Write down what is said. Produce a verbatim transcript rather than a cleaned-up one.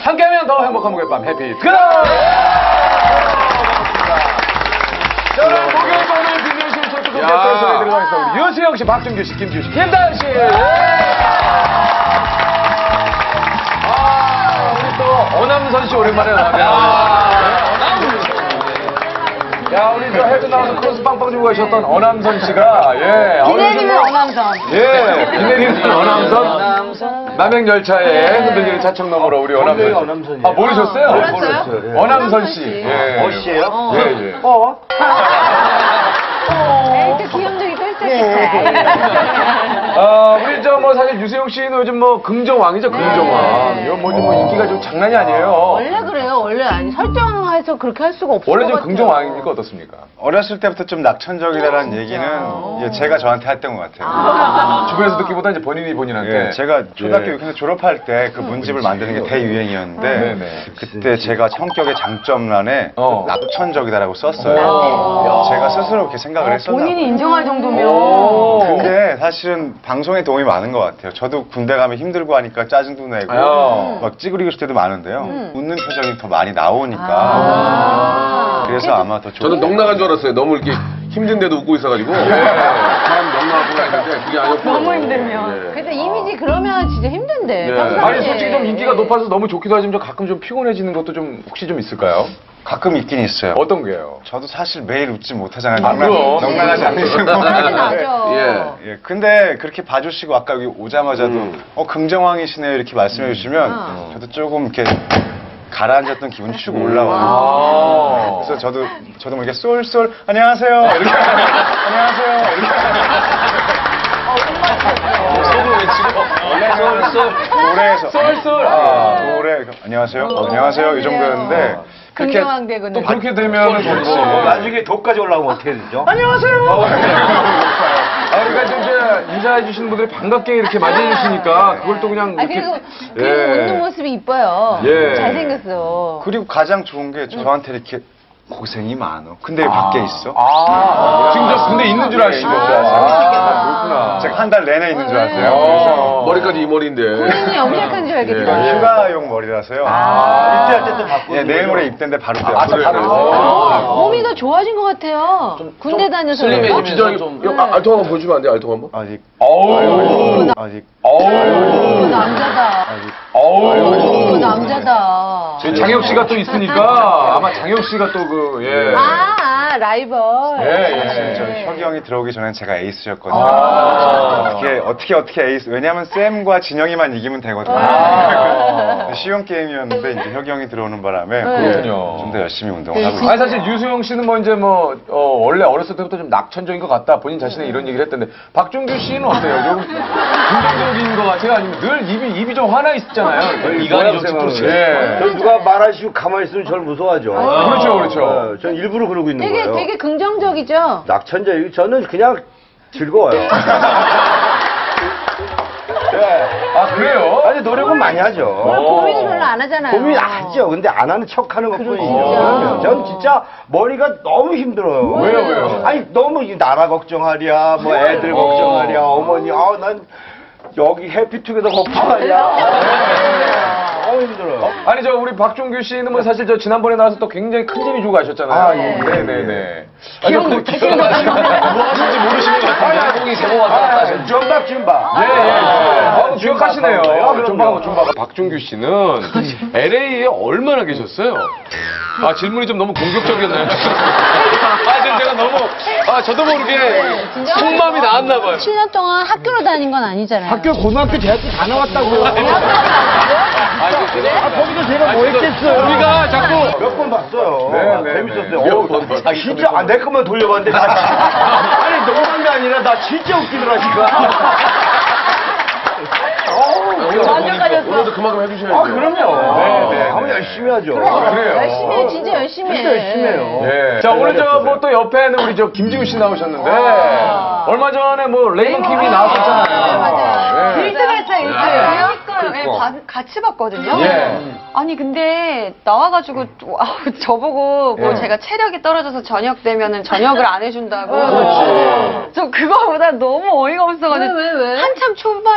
함께하면 더 행복한 목요일 밤 해피 그럼! 자, 오늘 목요일 밤을 빛내주신 저쪽 객들 소개 들어가겠습니다. 우리 유수영 씨, 박준규 씨, 김지우 씨, 김다현 씨. 아, 우리 또 어남선 씨 오랜만에 나왔네요. 야, 우리 저 해도 나와서 크로스 빵빵 주고 가셨던 어남선 씨가, 예. 비 내리는 어남선. 예, 비 내리는 어남선. 남행열차에 흔들리는 차창 너머로 우리 어남선 씨. 어남선이에요. 아, 모르셨어요? 몰랐어요? 예. 어남선 씨. 예. 어 씨예요? 예, 예. 어? 에이, 또 귀염둥이 또 있었겠다. 아, 우리 저 뭐 사실 유세용 씨는 요즘 뭐 긍정왕이죠, 긍정왕. 이거 뭐, 뭐 인기가 좀 장난이 아니에요. 원래 그래요. 원래 아니 설정해서 그렇게 할 수가 없어요. 원래 좀 긍정왕입니까? 어떻습니까? 어렸을 때부터 좀 낙천적이다라는 얘기는 예, 제가 저한테 했던 것 같아요. 주변에서 듣기보다 이제 본인이 본인한테. 예, 제가 초등학교 예. 육 학년 졸업할 때 그 문집을 만드는 게 대유행이었는데 네네. 그때 제가 성격의 장점란에 어. 낙천적이다라고 썼어요. 제가 스스로 그렇게 생각을 했었나 본인이 봐요. 인정할 정도면. 오. 근데 사실은 방송에 도움이 많은 것 같아요. 저도 군대 가면 힘들고 하니까 짜증도 내고 아. 막 찌그리고 싶을 때도 많은데요. 음. 웃는 표정이 더 많이 나오니까 아. 그래서 아마 더 좋은 저는 넉 나간 줄 알았어요. 너무 이렇게 힘든데도 웃고 있어가지고. 참 넉나구나 했는데 그게 아니었고. 너무 힘들면. 근데 이미지 그러면 진짜 힘든데. 예. 평상시에. 아니, 솔직히 좀 인기가 높아서 너무 좋기도 하지만 좀 가끔 좀 피곤해지는 것도 좀 혹시 좀 있을까요? 가끔 있긴 있어요. 어떤 게요? 저도 사실 매일 웃지 못하잖아요. 아, 그럼. 넉나가지 않으시고. 나긴 나죠. 예. 예, 근데 그렇게 봐주시고 아까 여기 오자마자도 음. 어 긍정왕이시네요 이렇게 말씀해 주시면 음. 저도 조금 이렇게 가라앉았던 기분이 쭉 올라와요. 아. 그래서 저도 저도 모르게 쏠쏠 안녕하세요 이렇게 안녕하세요 이렇게 소를 외치고. 쏠쏠. 노래에서 쏠쏠. 아, 노래 안녕하세요 안녕하세요 이 정도였는데 그렇게 긍정왕 되고 또 그렇게 되면 그렇지. 어, 나중에 독까지 올라오면 어떻게 되죠? 아, 그러니까 좀 이제 인사해 주시는 분들이 반갑게 이렇게 맞이해 주시니까 그걸 또 그냥 아, 이렇게 그리고, 그리고 예. 웃는 모습이 이뻐요. 예. 잘생겼어. 그리고 가장 좋은 게 저한테 이렇게 고생이 많어. 근데 왜 밖에 있어? 아, 지금 저 군대 있는 줄 아시고. 아, 그렇구나. 제가 한 달 내내 있는 줄 아세요. 어. 머리까지 이 머리인데. 본인이 염색한 줄 알겠다. 그래서 휴가용 머리라서요. 입대할 때 또 바꾸고. 예, 내일 모레 입대인데 바로 떼요. 아, 바로. 몸이 더 좋아진 것 같아요. 군대 다녀서. 그런가? 기장이 좀. 아, 알통 한번 보여주면 안 돼? 알통 한번? 아직 어우. 아직 오, 남자다. 어우. 오, 남자다. 저희 장혁 씨가 또 있으니까 아마 장혁 씨가 또 그, 예. 아, 아, 라이벌. 예, 예. 사실 저 혁이 형이 들어오기 전엔 제가 에이스였거든요. 아. 어떻게 어떻게 어떻게 에이스? 왜냐하면 쌤과 진영이만 이기면 되거든요. 아. 쉬운 게임이었는데 이제 혁이 형이 들어오는 바람에 그렇군요. 좀 더 열심히 운동을 하고 있어요. 아니 사실 유수영 씨는 뭐 이제 뭐 어, 원래 어렸을 때부터 좀 낙천적인 것 같다 본인 자신의 이런 얘기를 했던데 박준규 씨는 어때요? 좀 긍정적인 것 같아요? 아니면 늘 입이 입이 좀 화나 있잖아요. 이간이 좀 찌푸르시네. 예. 전 누가 말하시고 가만히 있으면 저를 무서워하죠. 그렇죠, 그렇죠. 어, 전 일부러 그러고 있는 되게, 거예요. 되게 긍정적이죠? 낙천적, 저는 그냥 즐거워요. 네. 아 그래요? 아니, 노력은 많이 하죠. 고민을 별로 안 하잖아요. 고민 하죠. 근데 안 하는 척 하는 것 뿐이죠. 진짜. 전 진짜 머리가 너무 힘들어요. 왜요, 왜요? 아니, 너무 이 나라 걱정하랴, 뭐 애들 걱정하랴, 어머니, 아, 난 여기 해피투게더 걱정하랴. 너무 힘들어요. 아니 저 우리 박준규 씨는 뭐 사실 저 지난번에 나와서 또 굉장히 큰 재미 주고 가셨잖아요. 아, 예. 네네네. 기억 그 못하시는 뭐 하시는지 모르시는 것 같은데. 공이 세모 왔다. 정답 좀 봐. 예, 예, 예. 아, 기억하시네요. 그럼요. 좀봐하고 좀봐하고. 박준규 씨는 엘에이에 얼마나 계셨어요? 아, 질문이 좀 너무 공격적이었나요? 아, 지금 제가 너무, 아, 저도 모르게 속마음이 나왔나 봐요. 칠 년 동안 학교를 다닌 건 아니잖아요. 학교, 고등학교, 대학교 다 나왔다고요. 아, 그래? 아, 거기서 제가 뭐 했겠어요. 우리가 자꾸. 몇 번 봤어요. 네, 아, 네, 재밌었어요. 네. 어우, 몇 번 봤어요. 진짜, 아, 내 것만 돌려봤는데, 나 진짜. 아니, 너무한 게 아니라, 나 진짜 웃기더라니까. 완벽하셨어. 오늘도 그만큼 해주셔야죠. 아, 그럼요. 네, 네, 한번 네. 열심히 하죠. 아, 그래요? 열심히 해, 진짜 열심히 해. 진짜 열심히 해요. 예. 자, 오늘 저 뭐 또 옆에는 우리 저 김지우 씨 나오셨는데, 얼마 전에 뭐 레이먼 킴이 나왔었잖아요. 맞아요. 예. 일 등 했어요, 일 등. 그러니까 네, 바- 같이 봤거든요. 예. 아니 근데 나와가지고 또, 아우, 저보고 뭐 예. 제가 체력이 떨어져서 저녁 되면은 저녁을 안 해준다고. 그렇지. 저 그거보다 너무 어이가 없어가지고 왜, 왜, 왜? 한참 초반.